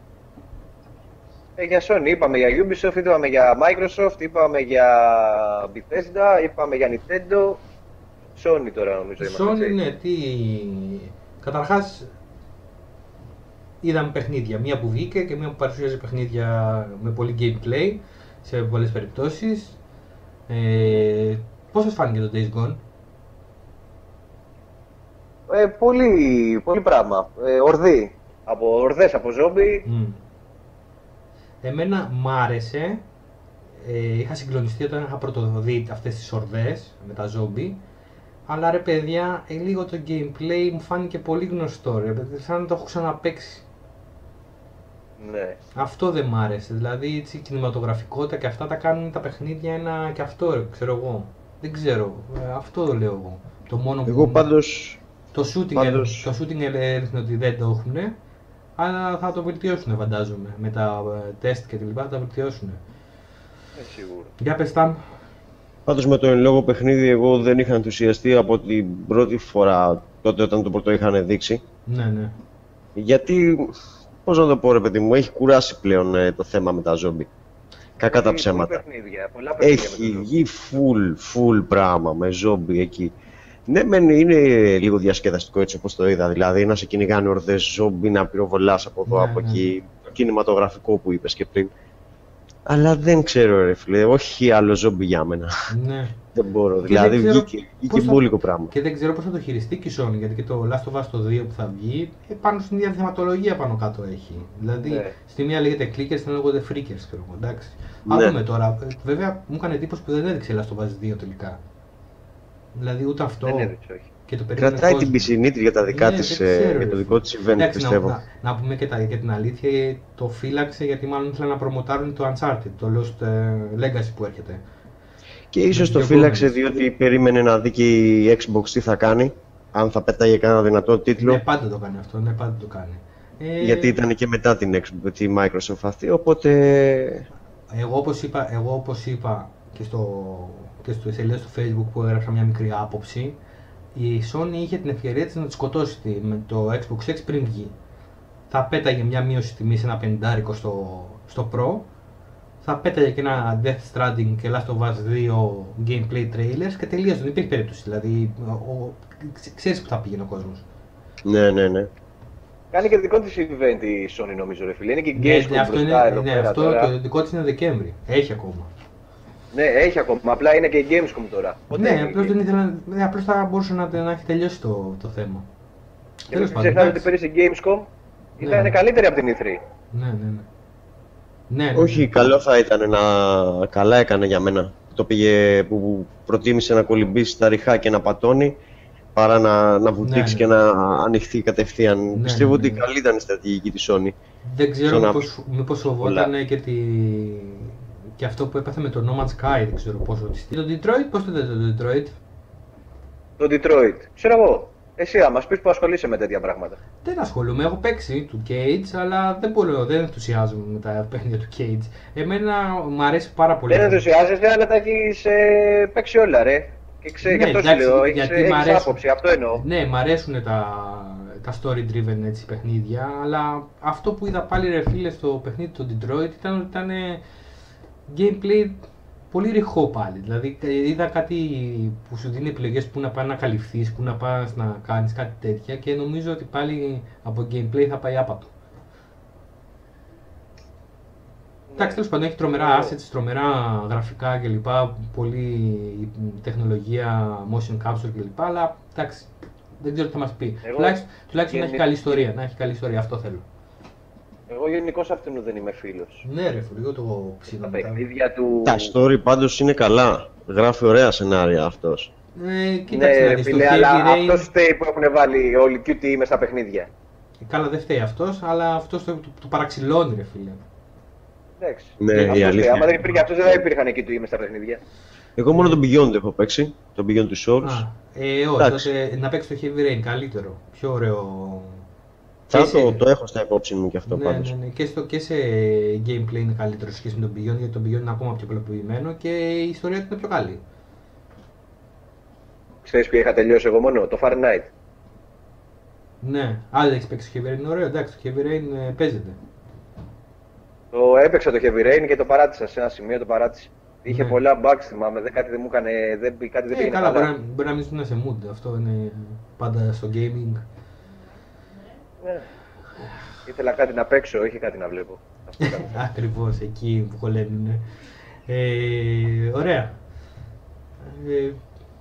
Ε, για Sony, είπαμε για Ubisoft, είπαμε για Microsoft, είπαμε για Bethesda, είπαμε για Nintendo. Sony τώρα νομίζω είμαστε. Sony, ναι, τι... Καταρχάς, είδαμε παιχνίδια, μία που βγήκε και μία που παρουσίαζε παιχνίδια με πολύ gameplay σε πολλές περιπτώσεις. Ε, πώς σας φάνηκε το Days Gone? Ε, πολύ, πολύ πράγμα. Ε, ορδί. Από ορδές από ζόμπι. Mm. Εμένα μ' άρεσε. Ε, είχα συγκλονιστεί όταν είχα πρωτοδεί αυτές τις ορδές με τα ζόμπι. Αλλά ρε παιδιά, ε, λίγο το gameplay μου φάνηκε πολύ γνωστό. Ρε, σαν να το έχω ξαναπαίξει. Ναι. Αυτό δεν μ' άρεσε. Δηλαδή έτσι, η κινηματογραφικότητα και αυτά τα κάνουν τα παιχνίδια ένα και αυτό, ρε, ξέρω εγώ. Δεν ξέρω. Ε, αυτό το λέω εγώ. Το μόνο εγώ που... πάντως... Το shooting, πάντως... το shooting έδειχνε ότι δεν το έχουν, αλλά θα το βελτιώσουν φαντάζομαι. Με τα τεστ και τα λοιπά θα τα βελτιώσουν. Ε, σίγουρα. Για πες τα. Πάντως με το εν λόγω παιχνίδι εγώ δεν είχα ενθουσιαστεί από την πρώτη φορά τότε όταν το πρώτο είχαν δείξει. Ναι, ναι. Γιατί, πώς να το πω ρε παιδί μου, έχει κουράσει πλέον ε, το θέμα με τα ζόμπι. Κακά τα ψέματα. Παιχνίδια, πολλά παιχνίδια έχει βγει full, full πράγμα με ζόμπι εκεί. Ναι, μεν είναι λίγο διασκεδαστικό έτσι όπως το είδα, δηλαδή να σε κυνηγάνε ορδές ζόμπι, να πυροβολάς από εδώ, ναι, από ναι. εκεί, το κινηματογραφικό που είπες και πριν. Αλλά δεν ξέρω ρε φίλε, όχι άλλο ζόμπι για μένα. Ναι. Δεν μπορώ, και δηλαδή δεν βγήκε, βγήκε θα... μπόλικο πράγμα. Και δεν ξέρω πώς θα το χειριστεί και η Sony, γιατί και το Last of Us το δύο που θα βγει, πάνω στην ίδια θεματολογία πάνω κάτω έχει. Δηλαδή, ναι. στη μία λέγεται clickers, στην άλλη λέγονται freakers, ξέρω εγώ, εντάξει. Ναι. Α δούμε τώρα, βέβαια μου έκανε εντύπωση που δεν έδειξε Last of Us δύο τελικά. Δηλαδή ούτε αυτό. Δεν έδειξε, όχι. Και το κρατάει την πισινή για τα δικά ναι, της, ξέρω, για το δικό της event, εντάξει, πιστεύω. Να, να, να πούμε και, τα, και την αλήθεια, το φύλαξε γιατί μάλλον ήθελαν να προμοτάρουν το Uncharted, το Lost Legacy που έρχεται. Και ίσως το φύλαξε διότι περίμενε να δει και η Xbox τι θα κάνει, αν θα πετάγει κανένα δυνατό τίτλο. Ναι, πάντα το κάνει αυτό, ναι, πάντα το κάνει. Γιατί ήταν και μετά την, Xbox, τη Microsoft αυτή, οπότε... Εγώ όπως είπα, εγώ όπως είπα και στο, και στο σελίδα στο Facebook που έγραψα μια μικρή άποψη, η Sony είχε την ευκαιρία της να τη σκοτώσει με το Xbox X πριν βγει. Θα πέταγε μια μείωση τιμή σε ένα πενηντάρικο στο, στο Pro, θα πέταγε και ένα Death Stranding και Last of Us δύο gameplay trailers και τελείωσε, δεν υπήρχε περίπτωση. Δηλαδή, ο, ο, ξέρεις που θα πήγαινε ο κόσμος. Ναι, ναι, ναι. Κάνει και δικό της event η Sony νομίζω ρε φίλε, είναι και η Ναι, Gamescom ναι, αυτό, μπροστά είναι, εδώ ναι, πέρα αυτό τώρα. το δικό της είναι Δεκέμβρη, έχει ακόμα. Ναι, έχει ακόμα, απλά είναι και η Gamescom τώρα. Πότε Ναι, είναι απλώς, η δεν ήθελα, ναι, απλώς θα μπορούσε να, να έχει τελειώσει το, το θέμα. Και μην ξεχνάτε ότι πέρυσι η Gamescom ήταν Ναι. καλύτερη από την ι θρι. Ναι, ναι, ναι. Ναι, ναι. Όχι, καλό θα ήταν να. Καλά έκανε για μένα. Το πήγε που προτίμησε να κολυμπήσει τα ριχά και να πατώνει παρά να, να βουτήξει Ναι, ναι. και να ανοιχτεί κατευθείαν. Ναι, Πιστεύω ναι, ναι. ότι καλή ήταν η στρατηγική της Sony. Δεν ξέρω Ξανά- μήπως, μήπως φοβόταν και, τη... και αυτό που έπαθε με το No Man's Sky, δεν ξέρω πόσο τη στείλει. Το Detroit, πώς το είδατε το Detroit? Το Detroit. Ξέρω εγώ. Εσύ θα μας πεις που ασχολείσαι με τέτοια πράγματα. Δεν ασχολούμαι, έχω παίξει του Cage, αλλά δεν μπορώ, δεν ενθουσιάζομαι με τα παιχνίδια του Cage. Εμένα μου αρέσει πάρα πολύ. Δεν ενθουσιάζεσαι, αλλά τα έχεις ε, παίξει όλα ρε. Και ξέρεις, Ναι, γι' αυτό σου εντάξει, λέω, γιατί έχεις, μ' έχεις αρέσουν. άποψη, αυτό εννοώ. Ναι, μ' αρέσουν τα, τα story driven έτσι παιχνίδια, αλλά αυτό που είδα πάλι ρε φίλε στο παιχνίδι του Detroit ήταν ότι ήταν ε, gameplay πολύ ρηχό πάλι. Δηλαδή ε, είδα κάτι που σου δίνει επιλογές που να πάει να καλυφθείς, που να πας να κάνεις κάτι τέτοια και νομίζω ότι πάλι από gameplay θα πάει άπατο. Εντάξει, τέλος πάντων έχει τρομερά Ναι. assets, τρομερά γραφικά κλπ. Πολύ τεχνολογία, motion capture κλπ. Αλλά εντάξει, δεν ξέρω τι θα μας πει. Εγώ Τουλάχιστον, τουλάχιστον να έχει γενι- καλή ιστορία. Να έχει καλή ιστορία, αυτό θέλω. Εγώ γενικώς αυτού δεν είμαι φίλος. Ναι, ρε φίλε, εγώ το Τα ψήνω μετά. παιχνίδια του. Τα story πάντως είναι καλά. Γράφει ωραία σενάρια αυτός. Ε, Ναι, κοίταξε να ρε δεις, το φίλε, αλλά Heavy Rain. αυτό φταίει που έχουν βάλει όλοι κιου τι μες στα παιχνίδια. Καλά, δεν φταίει αυτός, αλλά αυτός το, το, το παραξηλώνει, ρε φίλε. Εντάξει. Ναι, Αυτό η φταίει. αλήθεια. Άμα δεν υπήρχε αυτό, δεν θα υπήρχαν κιου τι μες στα παιχνίδια. Εγώ μόνο τον Beyond έχω παίξει. Τον Beyond του Souls. Α, ε, όχι, Εντάξει. τότε να παίξει το Heavy Rain καλύτερο. Πιο ωραίο. Θα Και σε- το, το έχω στα υπόψη μου και αυτό ναι, πάντως. ναι, ναι. Και, στο, και σε gameplay είναι καλύτερο σε σχέση με τον Beyond, γιατί το Beyond είναι ακόμα πιο απλοποιημένο και η ιστορία του είναι πιο καλή. Ξέρεις ποιο είχα τελειώσει εγώ μόνο, το Far Night. Ναι, αν δεν έχει παίξει το Heavy Rain, είναι ωραίο, εντάξει, το Heavy Rain ε, παίζεται. Το έπαιξα το Heavy Rain και το παράτησα σε ένα σημείο, το παράτησα. Είχε Ναι. πολλά bugs, θυμάμαι, δεν- κάτι δεν μου έκανε, δεν, κάτι δεν Ε, πήγαινε καλά, καλά. μπορεί να, μπορεί να μην ήσουν σε mood, αυτό είναι πάντα στο gaming. Ναι. Ήθελα κάτι να παίξω, όχι κάτι να βλέπω. Αυτό ήταν. Ακριβώς, εκεί που χωλένουν. Ε, ωραία. Ε,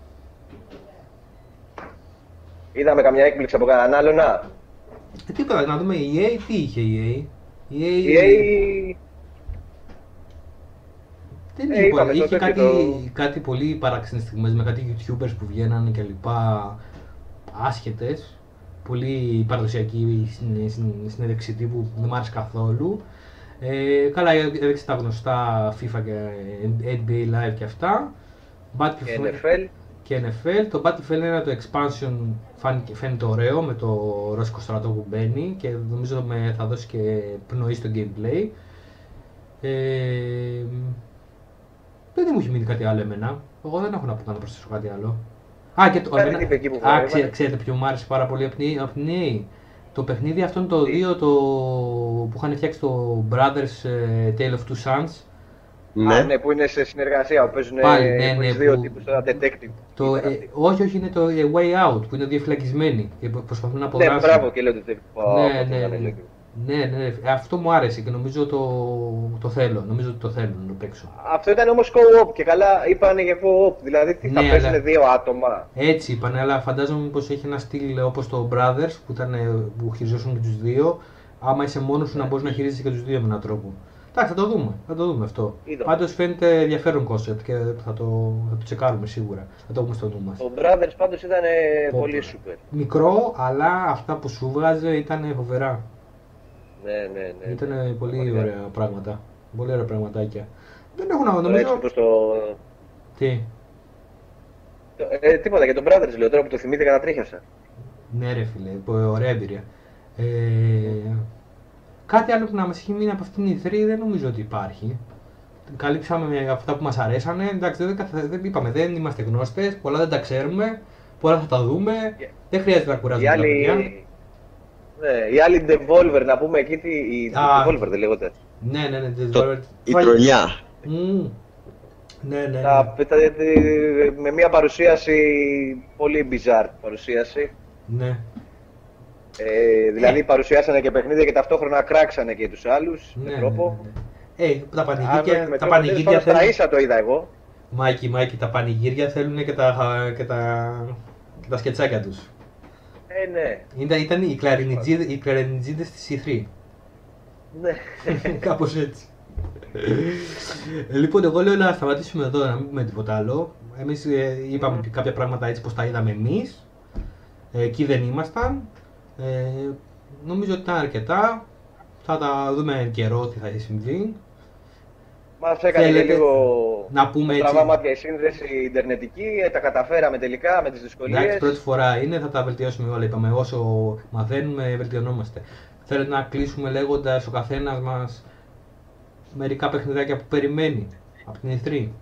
Είδαμε καμιά έκπληξη από κανέναν άλλο, να. ε, τι είπα, να δούμε η ι έι, τι είχε η ι έι. Η ι έι, Η έι δεν ε, είχε, είπαμε είχε το κάτι, τέτοιο, κάτι πολύ παράξενες στιγμές με κάτι YouTubers που βγαίνανε και λοιπά άσχετες. Πολύ παραδοσιακή συνέ- συν- συνέντευξη τύπου που δεν μ' άρεσε καθόλου. Ε, καλά, έδειξε τα γνωστά FIFA και εν μπι έι Live και αυτά. και Battlefield εν εφ ελ. και εν εφ ελ. Το Battlefield ένα το expansion φάνηκε, φαίνεται ωραίο με το ρώσικο στρατό που μπαίνει και νομίζω με, θα δώσει και πνοή στο gameplay. Ε, δεν μου έχει μείνει κάτι άλλο εμένα. Εγώ δεν έχω να πω να προσθέσω κάτι άλλο. Α, και το, Κάτι εμένα, είπε εκεί που α, έβαλε. ξέ, ξέρετε ποιο μου άρεσε πάρα πολύ από την, από την ι έι. Το παιχνίδι αυτόν το Τι? δύο το, που είχαν φτιάξει το Brothers ε, Tale of Two Sons. Ναι. Ναι. ναι, που είναι σε συνεργασία, που παίζουν Πάλι, ναι, που ναι, έχεις δύο που- τύπους, ένα detective. Το, Ήταν ε, αυτή. όχι, όχι, είναι το ε, Way Out που είναι δύο φυλακισμένοι και προ- προσπαθούν να Ναι, αποδράσουν. μπράβο και λέω detective. Ναι, Πω, ναι, πω, ναι, το ναι. λέω. Ναι, ναι, αυτό μου άρεσε και νομίζω το, το θέλω. Νομίζω ότι το θέλω να το παίξω. Αυτό ήταν όμως co-op και καλά είπανε για co-op, δηλαδή τι θα Ναι, παίζουν αλλά- δύο άτομα. Έτσι είπαν, αλλά φαντάζομαι πως έχει ένα στυλ όπως το Brothers που, ήταν, ε, που χειριζόσουν και τους δύο. Άμα είσαι μόνος σου να μπορείς να χειρίζεσαι και τους δύο με έναν τρόπο. Εντάξει, θα το δούμε, θα το δούμε αυτό. Είδαμε. Πάντως φαίνεται ενδιαφέρον concept και θα το, θα το τσεκάρουμε σίγουρα. Θα το έχουμε στο νου μας. Το Brothers πάντως ήταν ε, Πω, πολύ πω. super. Μικρό, αλλά αυτά που σου βγάζε ήταν φοβερά. Ναι, ναι, ναι. Ήταν πολύ Ωραία. ωραία πράγματα. Πολύ ωραία πραγματάκια. Δεν έχω να Τώρα έτσι νομίζω. όπως το... Τι. το- Ε, τίποτα για τον Brothers λέω τώρα που το θυμήθηκα να τρίχιασα. Ναι, ρε φίλε, πο- ωραία εμπειρία. Ε, κάτι άλλο που να μας έχει μείνει από αυτήν την ι θρι δεν νομίζω ότι υπάρχει. καλύψαμε αυτά που μας αρέσανε. Εντάξει, δεν, δεν είπαμε, δεν είμαστε γνώστες, πολλά δεν τα ξέρουμε, πολλά θα τα δούμε. Yeah. Δεν χρειάζεται να κουράζουμε τα παιδιά. Ναι, οι άλλοι Devolver, να πούμε εκεί, η ah. Devolver δεν λέγονται. Ναι, ναι, ναι, Devolver. Η τρολιά. Mm. Ναι, ναι, ναι. Τα, τα, με μια παρουσίαση, πολύ bizarre παρουσίαση. Ναι. Ε, δηλαδή ε. παρουσιάσανε και παιχνίδια και ταυτόχρονα κράξανε και τους άλλους ναι, με τρόπο. Ναι, ναι, ναι. Ε, τα πανηγύρια, τα πανηγύρια θέλουν... Στα ίσα το είδα εγώ. Μάικη, Μάικη, τα πανηγύρια θέλουν και τα, και τα, και τα σκετσάκια τους. Ε, ναι. Ήταν, ήταν οι κλαρινιτζίδες της ι θρι. Ναι. Κάπως έτσι. ε, λοιπόν, εγώ λέω να σταματήσουμε εδώ, να μην πούμε τίποτα άλλο. Εμείς ε, είπαμε mm. κάποια πράγματα έτσι πως τα είδαμε εμείς. Ε, εκεί δεν ήμασταν. Ε, νομίζω ότι ήταν αρκετά. Θα τα δούμε εν καιρό τι θα συμβεί. Μας έκανε Θέλετε και λίγο να πούμε έτσι. Τραβά μάτια η σύνδεση ιντερνετική, τα καταφέραμε τελικά με τις δυσκολίες. Εντάξει, πρώτη φορά είναι, θα τα βελτιώσουμε όλα. Είπαμε, όσο μαθαίνουμε, βελτιωνόμαστε. Θέλετε να κλείσουμε λέγοντας ο καθένας μας μερικά παιχνιδάκια που περιμένει από την ι θρι.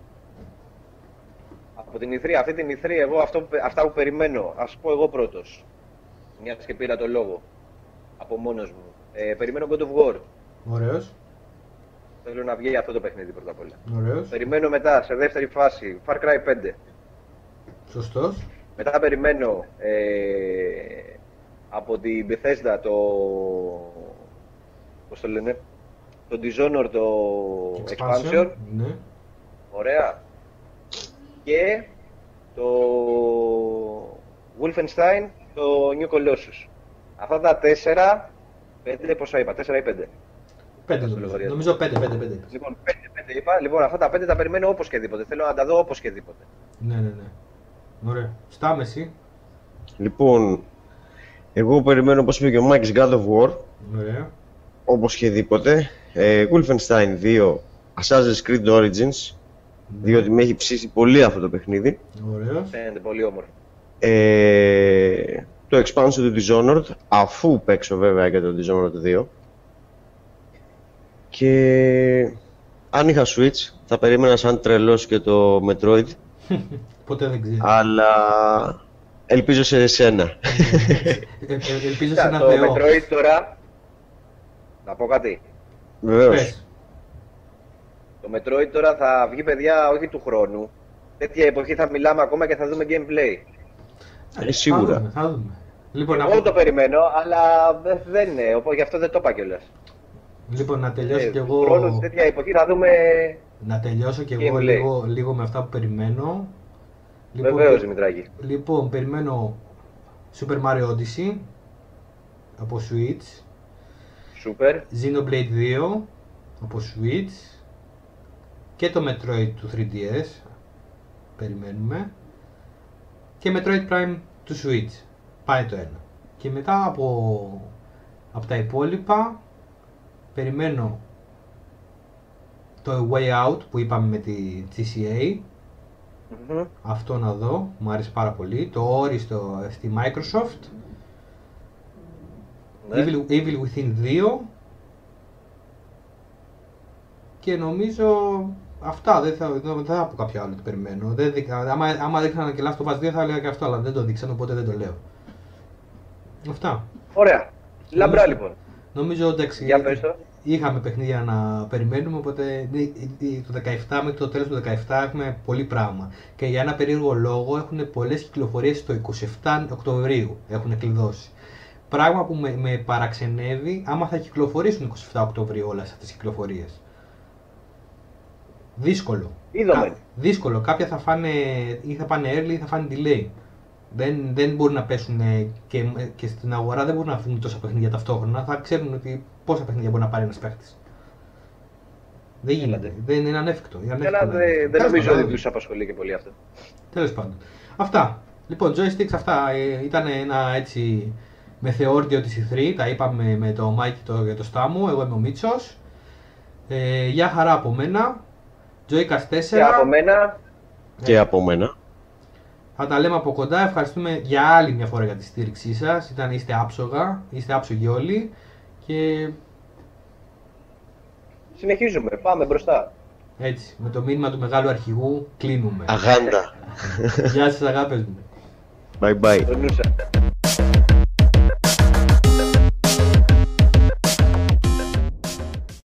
Από την ι θρι, αυτή την ι θρι, εγώ αυτό, αυτά που περιμένω, ας πω εγώ πρώτος. Μιας και πήρα το λόγο από μόνος μου. Ε, περιμένω God of War. Ωραίος. Θέλω να βγει αυτό το παιχνίδι πρώτα απ' όλα. Ωραίος. Περιμένω μετά, σε δεύτερη φάση, Far Cry πέντε. Σωστός. Μετά περιμένω ε, από την Bethesda το... πώς το λένε, το Dishonored, το Expansion. Expansion. Ναι. Ωραία. Και το Wolfenstein, το New Colossus. Αυτά τα τέσσερα, πέντε, πόσα είπα, τέσσερα ή πέντε. Πέντε νομίζω, πέντε, πέντε, πέντε. Λοιπόν, πέντε, πέντε είπα, λοιπόν αυτά τα πέντε τα περιμένω όπως και δίποτε, θέλω να τα δω όπως και δίποτε. Ναι, ναι, ναι. Ωραία. Στάμε εσύ. Λοιπόν, εγώ περιμένω όπως είπε και ο Mike's God of War. Ωραία. Όπως και δίποτε. Ε, Wolfenstein δύο, Assassin's Creed Origins. Ναι. Διότι με έχει ψήσει πολύ αυτό το παιχνίδι. Ωραίο. Φαίνεται πολύ όμορφο. Ε, το expansion του Dishonored, αφού παίξω βέβαια και το Dishonored δύο. Και αν είχα Switch θα περίμενα σαν τρελός και το Metroid. Ποτέ δεν ξέρω. Αλλά ελπίζω σε εσένα. ε, ε, ελπίζω σε ένα το θεό. Το Metroid τώρα, να πω κάτι. Βεβαίως. Το Metroid τώρα θα βγει, παιδιά, όχι του χρόνου. Τέτοια εποχή θα μιλάμε ακόμα και θα δούμε gameplay. Ε, σίγουρα. Θα δούμε, θα δούμε. Λοιπόν, εγώ να... το περιμένω, αλλά δεν είναι, οπότε γι' αυτό δεν το είπα κιόλας. Λοιπόν, να τελειώσω ε, κι εγώ. Χρόνου, τέτοια εποχή θα δούμε. Να τελειώσω κι εγώ λίγο, λίγο με αυτά που περιμένω. Λοιπόν, βεβαίως, Δημητράκη. Λοιπόν, περιμένω Super Mario Odyssey από Switch. Super. Xenoblade δύο από Switch. Και το Metroid του θρι ντι ες. Περιμένουμε. Και Metroid Prime του Switch. Πάει το ένα. Και μετά από, από τα υπόλοιπα περιμένω το A Way Out που είπαμε με τη τζι σι έι. Mm-hmm. Αυτό να δω, μου άρεσε πάρα πολύ. Το Ori στο, στη Microsoft. Ναι. Evil, Evil Within δύο. Και νομίζω αυτά, δεν θα, δεν θα πω κάποιο άλλο, το περιμένω. Δεν δείχα, άμα, άμα δείχνανε και Last of Us δύο θα έλεγα και αυτό, αλλά δεν το δείξαν, οπότε δεν το λέω. Αυτά. Ωραία. Λαμπρά λοιπόν. Νομίζω εντάξει, για πες το. Είχαμε παιχνίδια να περιμένουμε, οπότε το δεκαεπτά μέχρι το τέλος του δεκαεπτά έχουμε πολύ πράγμα. Και για ένα περίεργο λόγο έχουν πολλές κυκλοφορίες το είκοσι επτά Οκτωβρίου, έχουν κλειδώσει. Πράγμα που με, με παραξενεύει άμα θα κυκλοφορήσουν είκοσι επτά Οκτωβρίου όλες αυτές τις κυκλοφορίες. Δύσκολο. Είδαμε. Δύσκολο. Κάποια θα φάνε ή θα πάνε early ή θα φάνε delay. Δεν, δεν μπορούν να πέσουν και, και στην αγορά δεν μπορούν να βγουν τόσα παιχνίδια ταυτόχρονα. Θα ξέρουν ότι πόσα παιχνίδια μπορεί να πάρει ένας παίχτης. Δεν γίνεται. Δεν είναι ανέφικτο. Αλλά δεν, δεν νομίζω ότι τους απασχολεί και πολύ αυτό. Τέλος πάντων. Αυτά. Λοιπόν, joysticks αυτά ε, ήταν ένα έτσι μεθεόρτιο της ι θρι. Τα είπαμε με το Μάικη το, για το Στάμου. Εγώ είμαι ο Μίτσος. Ε, γεια χαρά από μένα. Joycast τέσσερα. Και από μένα. Και από μένα. Θα τα λέμε από κοντά. Ευχαριστούμε για άλλη μια φορά για τη στήριξή σας. Ήταν, είστε άψογα, είστε άψογοι όλοι. Και συνεχίζουμε, πάμε μπροστά. Έτσι, με το μήνυμα του μεγάλου αρχηγού κλείνουμε. Αγάντα. Γεια σας αγάπες μου. Bye bye. Το νου σας.